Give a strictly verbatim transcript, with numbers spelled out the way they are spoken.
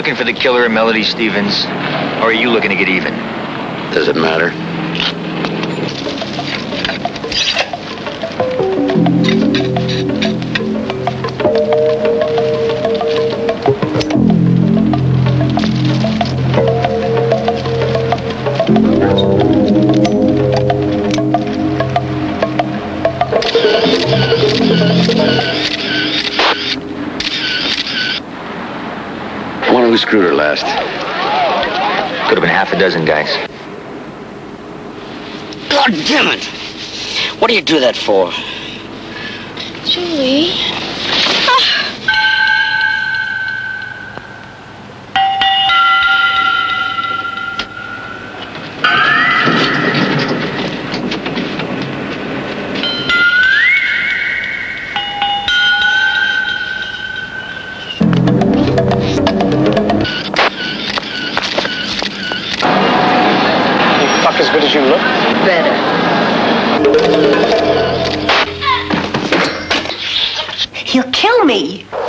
looking for the killer of Melody Stevens, or are you looking to get even? Does it matter? I wonder who screwed her last. Could have been half a dozen guys. God damn it! What do you do that for? Julie. As good as you look? Better. He'll kill me.